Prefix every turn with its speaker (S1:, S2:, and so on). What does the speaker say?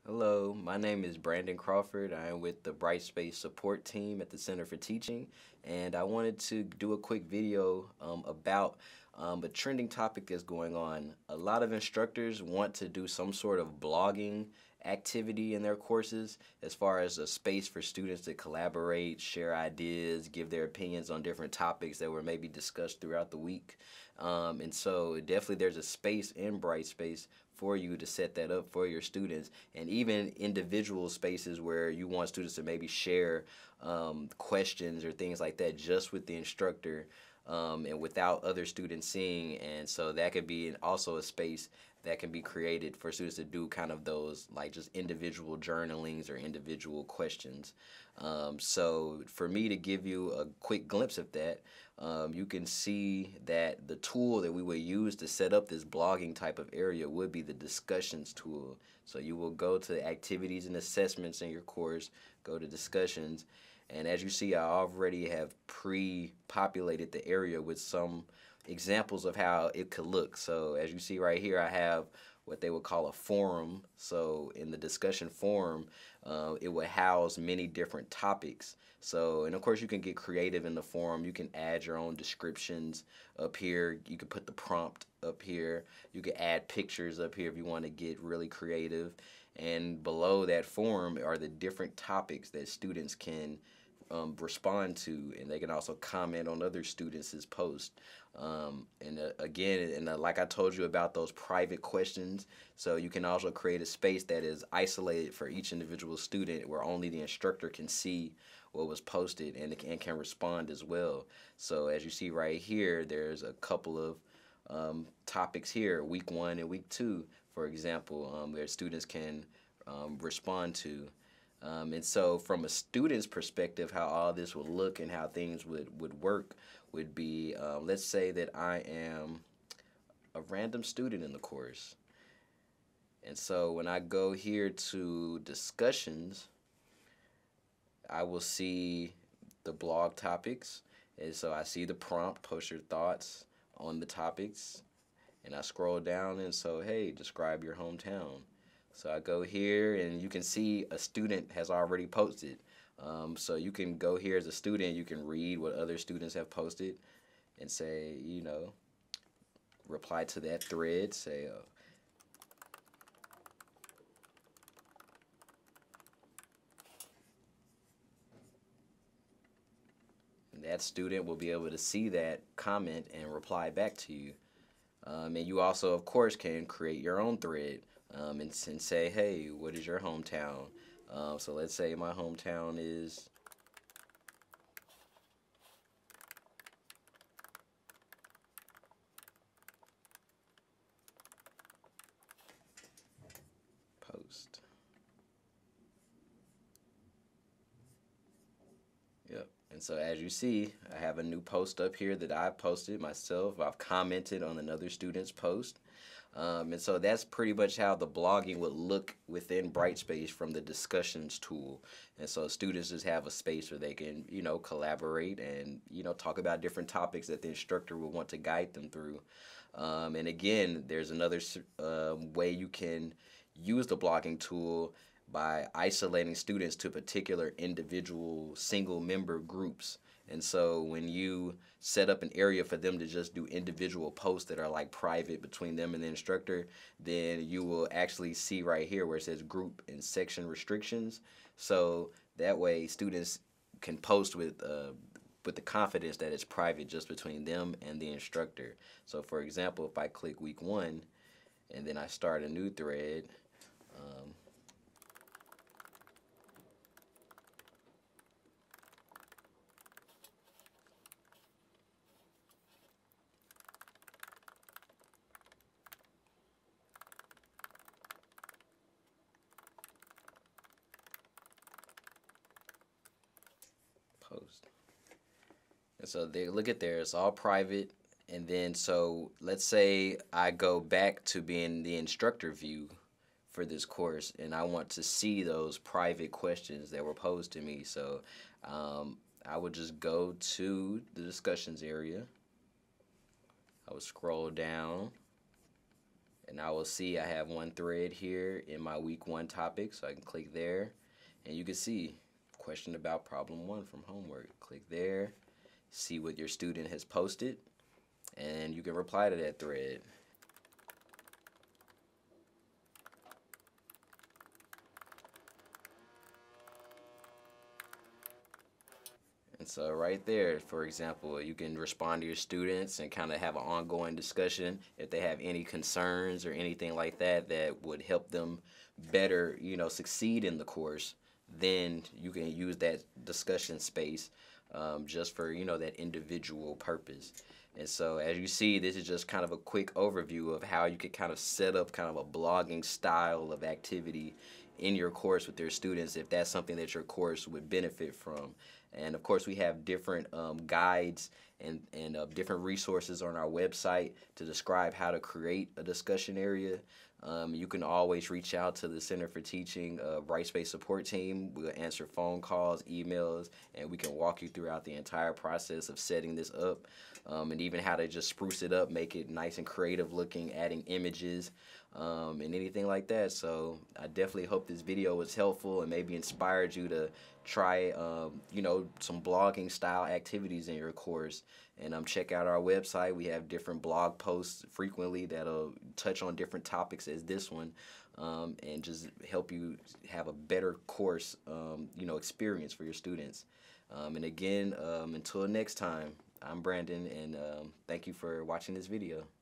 S1: Hello, my name is Brandon Crawford. I am with the Brightspace support team at the Center for Teaching, and I wanted to do a quick video about a trending topic that's going on. A lot of instructors want to do some sort of blogging activity in their courses as far as a space for students to collaborate, share ideas, give their opinions on different topics that were maybe discussed throughout the week. And so definitely there's a space in Brightspace for you to set that up for your students, and even individual spaces where you want students to maybe share questions or things like that just with the instructor, and without other students seeing. And so that could be also a space that can be created for students to do kind of those like just individual journalings or individual questions. So for me to give you a quick glimpse of that, you can see that the tool that we would use to set up this blogging type of area would be the discussions tool. So you will go to activities and assessments in your course, go to discussions, and as you see, I already have pre-populated the area with some examples of how it could look. So as you see right here, I have what they would call a forum. So in the discussion forum, it would house many different topics. So, and of course you can get creative in the forum. You can add your own descriptions up here. You can put the prompt up here. You can add pictures up here if you want to get really creative. And below that forum are the different topics that students can respond to, and they can also comment on other students' posts. Like I told you about those private questions, so you can also create a space that is isolated for each individual student where only the instructor can see what was posted and can respond as well. So as you see right here, there's a couple of topics here, week 1 and week 2, for example, where students can respond to. And so from a student's perspective, how all this would look and how things would work would be, let's say that I am a random student in the course. And so when I go here to discussions, I will see the blog topics. And so I see the prompt, post your thoughts on the topics. And I scroll down and so, hey, describe your hometown. So I go here and you can see a student has already posted. So you can go here as a student, you can read what other students have posted and say, reply to that thread, say, and that student will be able to see that comment and reply back to you. And you also, of course, can create your own thread and say, hey, what is your hometown? So let's say my hometown is post. Yep. And so as you see, I have a new post up here that I posted myself. I've commented on another student's post. And so that's pretty much how the blogging would look within Brightspace from the discussions tool. And so students just have a space where they can, collaborate and, talk about different topics that the instructor will want to guide them through. And again, there's another way you can use the blogging tool by isolating students to particular individual single member groups. And so when you set up an area for them to just do individual posts that are like private between them and the instructor, then you will actually see right here where it says group and section restrictions. So that way students can post with the confidence that it's private just between them and the instructor. So for example, if I click week 1 and then I start a new thread, post. And so they look at there, it's all private. And then so let's say I go back to being the instructor view for this course and I want to see those private questions that were posed to me. So I would just go to the discussions area. I would scroll down And I will see I have one thread here in my week 1 topic, so I can click there, and you can see question about problem 1 from homework. Click there, see what your student has posted, and you can reply to that thread. And so right there, for example, you can respond to your students and kind of have an ongoing discussion if they have any concerns or anything like that that would help them better, succeed in the course. Then you can use that discussion space just for, that individual purpose. And so as you see, this is just kind of a quick overview of how you could kind of set up kind of a blogging style of activity in your course with your students if that's something that your course would benefit from. And of course, we have different guides and different resources on our website to describe how to create a discussion area. You can always reach out to the Center for Teaching Brightspace support team. We'll answer phone calls, emails, and we can walk you throughout the entire process of setting this up, and even how to just spruce it up, make it nice and creative looking, adding images, and anything like that. So I definitely hope this video was helpful and maybe inspired you to try, some blogging style activities in your course. And check out our website. We have different blog posts frequently that'll touch on different topics as this one, and just help you have a better course, experience for your students. And again, until next time, I'm Brandon, and thank you for watching this video.